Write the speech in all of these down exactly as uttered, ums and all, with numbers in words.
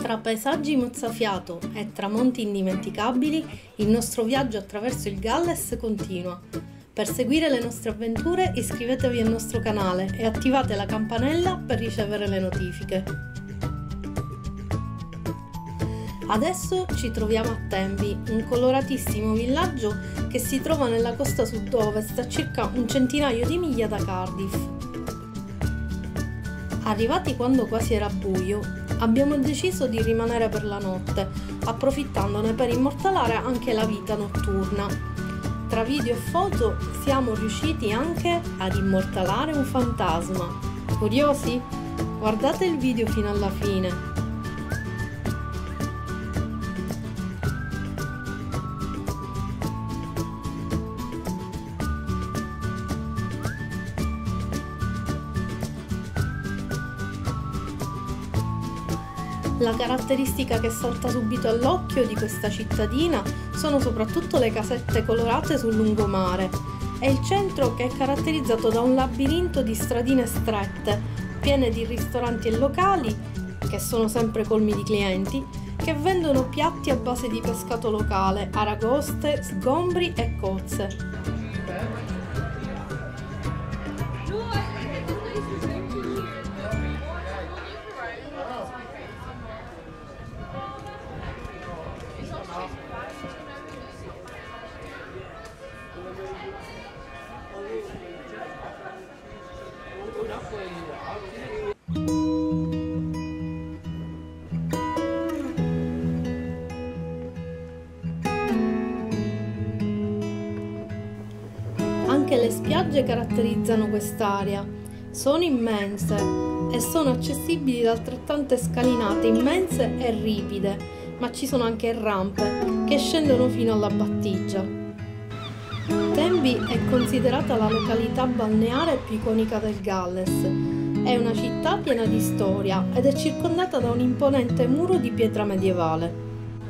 Tra paesaggi mozzafiato e tramonti indimenticabili, il nostro viaggio attraverso il Galles continua. Per seguire le nostre avventure iscrivetevi al nostro canale e attivate la campanella per ricevere le notifiche. Adesso ci troviamo a Tenby, un coloratissimo villaggio che si trova nella costa sud-ovest a circa un centinaio di miglia da Cardiff. Arrivati quando quasi era buio, abbiamo deciso di rimanere per la notte, approfittandone per immortalare anche la vita notturna. Tra video e foto siamo riusciti anche ad immortalare un fantasma. Curiosi? Guardate il video fino alla fine. La caratteristica che salta subito all'occhio di questa cittadina sono soprattutto le casette colorate sul lungomare e il centro che è caratterizzato da un labirinto di stradine strette, piene di ristoranti e locali, che sono sempre colmi di clienti, che vendono piatti a base di pescato locale, aragoste, sgombri e cozze. Anche le spiagge caratterizzano quest'area. Sono immense e sono accessibili da altrettante scalinate immense e ripide, ma ci sono anche rampe che scendono fino alla battigia. Tenby è considerata la località balneare più iconica del Galles. È una città piena di storia ed è circondata da un imponente muro di pietra medievale.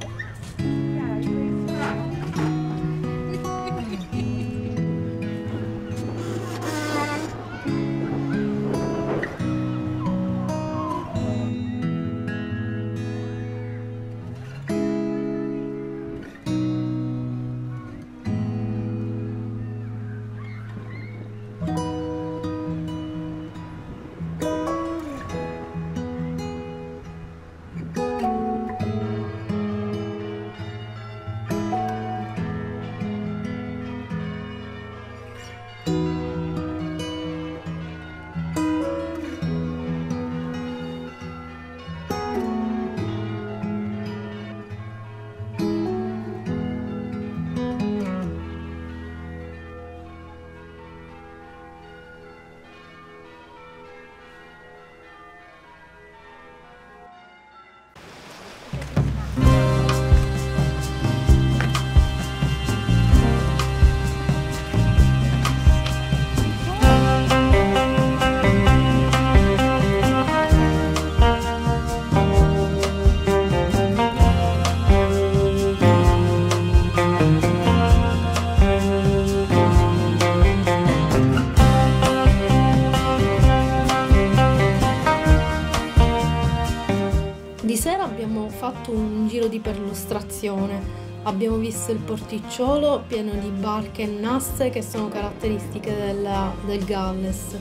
Di sera abbiamo fatto un giro di perlustrazione, abbiamo visto il porticciolo pieno di barche e nasse che sono caratteristiche della, del Galles.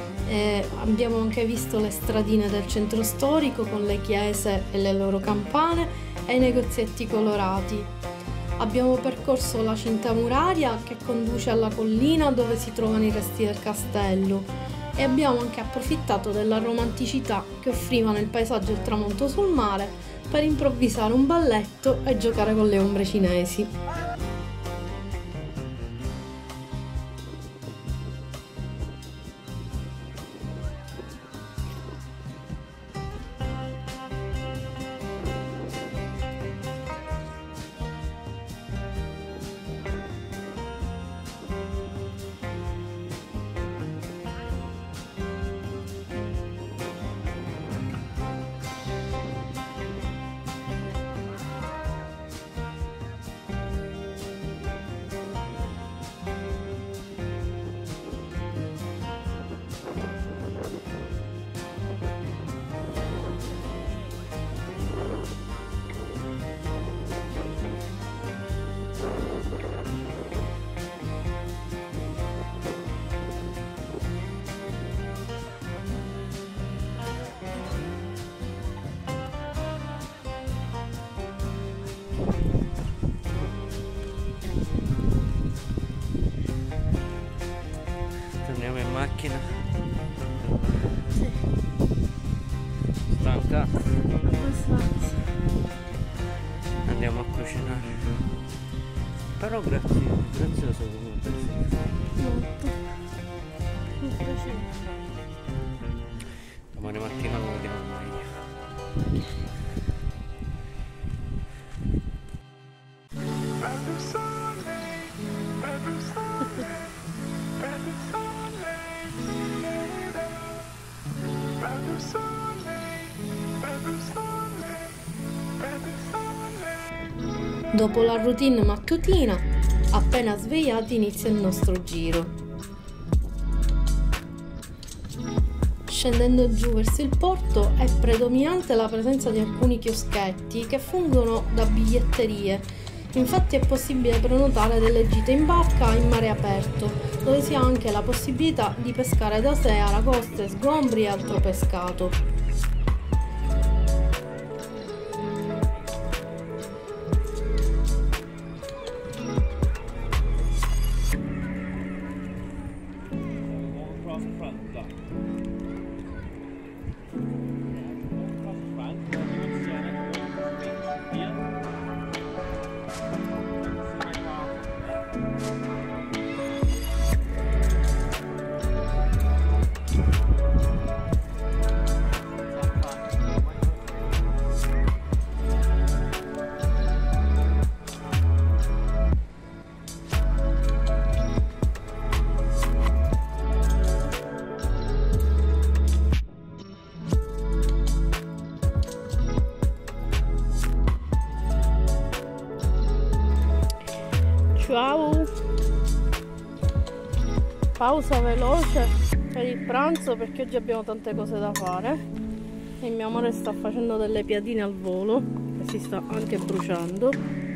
E abbiamo anche visto le stradine del centro storico con le chiese e le loro campane e i negozietti colorati. Abbiamo percorso la cinta muraria che conduce alla collina dove si trovano i resti del castello. E abbiamo anche approfittato della romanticità che offrivano il paesaggio e il tramonto sul mare per improvvisare un balletto e giocare con le ombre cinesi. Torniamo in macchina. Sì. Stanca? Abbastanza. Andiamo a cucinare. Però grazie, grazioso comunque. Molto. Mi piace. Domani mattina lo vediamo meglio. Dopo la routine mattutina, appena svegliati inizia il nostro giro. Scendendo giù verso il porto è predominante la presenza di alcuni chioschetti che fungono da biglietterie. Infatti è possibile prenotare delle gite in barca in mare aperto, dove si ha anche la possibilità di pescare da sé aragoste, sgombri e altro pescato. Ciao! Pausa veloce per il pranzo perché oggi abbiamo tante cose da fare e mio amore sta facendo delle piadine al volo e si sta anche bruciando.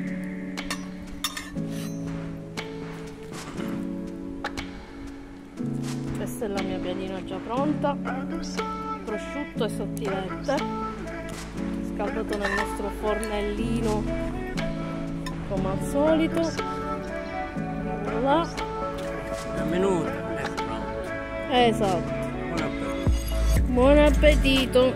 Questa è la mia piadina già pronta, prosciutto e sottilette scaldato nel nostro fornellino come al solito. Là. Benvenuto, è pronto. Esatto. Buon appetito. Buon appetito.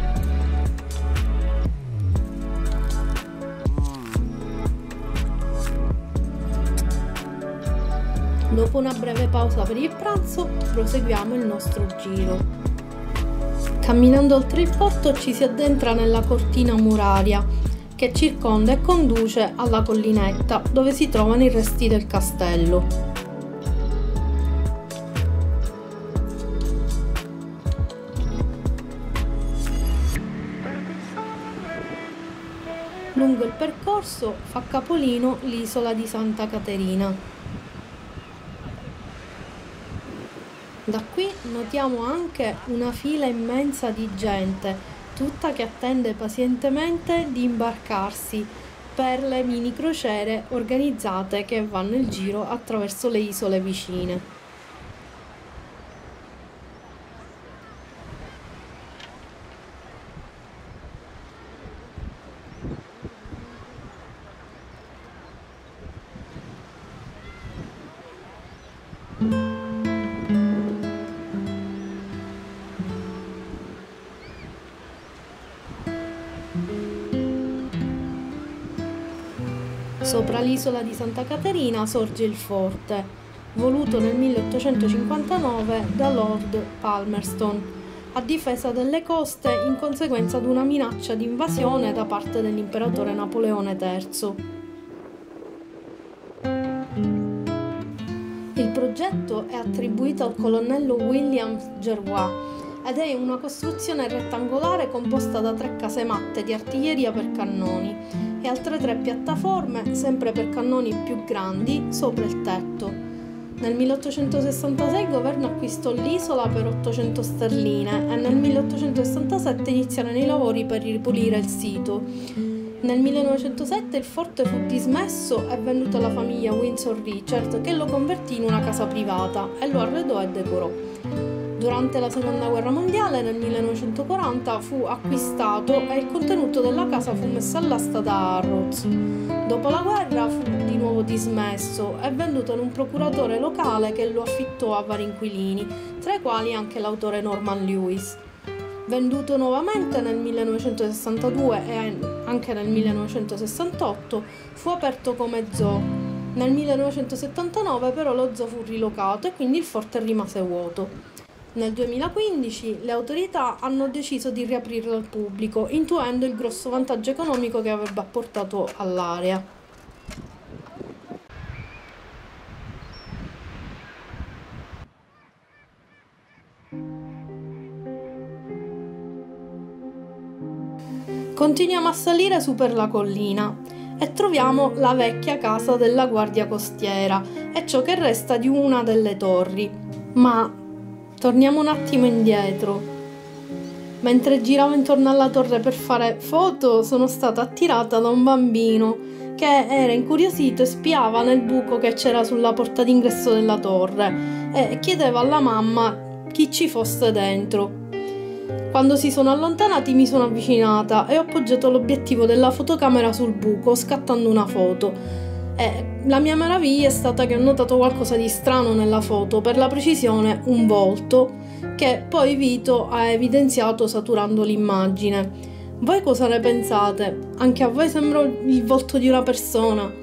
Dopo una breve pausa per il pranzo, proseguiamo il nostro giro. Camminando oltre il porto ci si addentra nella cortina muraria che circonda e conduce alla collinetta dove si trovano i resti del castello. Lungo il percorso fa capolino l'isola di Santa Caterina. Da qui notiamo anche una fila immensa di gente, tutta che attende pazientemente di imbarcarsi per le mini crociere organizzate che vanno in giro attraverso le isole vicine. Sopra l'isola di Santa Caterina sorge il forte, voluto nel milleottocentocinquantanove da Lord Palmerston, a difesa delle coste in conseguenza di una minaccia di invasione da parte dell'imperatore Napoleone terzo. Il progetto è attribuito al colonnello William Jervois ed è una costruzione rettangolare composta da tre casematte di artiglieria per cannoni e altre tre piattaforme, sempre per cannoni più grandi, sopra il tetto. Nel milleottocentosessantasei il governo acquistò l'isola per ottocento sterline e nel milleottocentosessantasette iniziarono i lavori per ripulire il sito. Nel millenovecentosette il forte fu dismesso e venduto alla famiglia Windsor Richard, che lo convertì in una casa privata e lo arredò e decorò. Durante la seconda guerra mondiale, nel millenovecentoquaranta, fu acquistato e il contenuto della casa fu messo all'asta da Harrods. Dopo la guerra fu di nuovo dismesso e venduto ad un procuratore locale che lo affittò a vari inquilini, tra i quali anche l'autore Norman Lewis. Venduto nuovamente nel millenovecentosessantadue e anche nel millenovecentosessantotto, fu aperto come zoo. Nel millenovecentosettantanove però lo zoo fu rilocato e quindi il forte rimase vuoto. Nel duemilaquindici le autorità hanno deciso di riaprirlo al pubblico, intuendo il grosso vantaggio economico che avrebbe apportato all'area. Continuiamo a salire su per la collina e troviamo la vecchia casa della guardia costiera e ciò che resta di una delle torri. Ma torniamo un attimo indietro. Mentre giravo intorno alla torre per fare foto, sono stata attirata da un bambino che era incuriosito e spiava nel buco che c'era sulla porta d'ingresso della torre e chiedeva alla mamma chi ci fosse dentro. Quando si sono allontanati mi sono avvicinata e ho appoggiato l'obiettivo della fotocamera sul buco scattando una foto. E la mia meraviglia è stata che ho notato qualcosa di strano nella foto, per la precisione un volto, che poi Vito ha evidenziato saturando l'immagine. Voi cosa ne pensate? Anche a voi sembra il volto di una persona?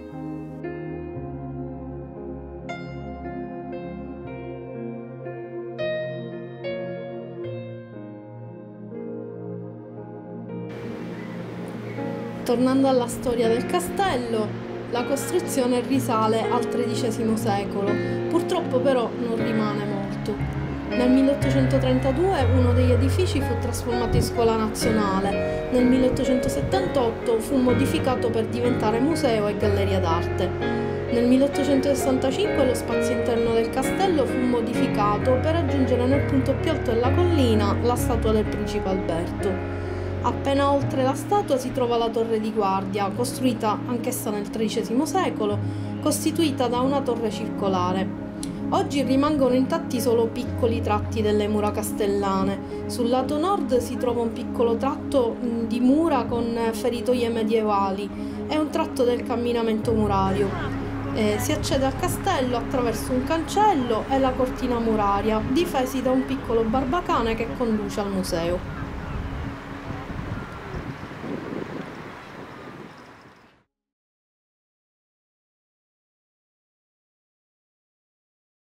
Tornando alla storia del castello, la costruzione risale al tredicesimo secolo, purtroppo però non rimane molto. Nel milleottocentotrentadue uno degli edifici fu trasformato in scuola nazionale, nel milleottocentosettantotto fu modificato per diventare museo e galleria d'arte. Nel milleottocentosessantacinque lo spazio interno del castello fu modificato per aggiungere nel punto più alto della collina la statua del principe Alberto. Appena oltre la statua si trova la torre di guardia, costruita anch'essa nel tredicesimo secolo, costituita da una torre circolare. Oggi rimangono intatti solo piccoli tratti delle mura castellane. Sul lato nord si trova un piccolo tratto di mura con feritoie medievali e un tratto del camminamento murario. Eh, si accede al castello attraverso un cancello e la cortina muraria, difesi da un piccolo barbacane che conduce al museo.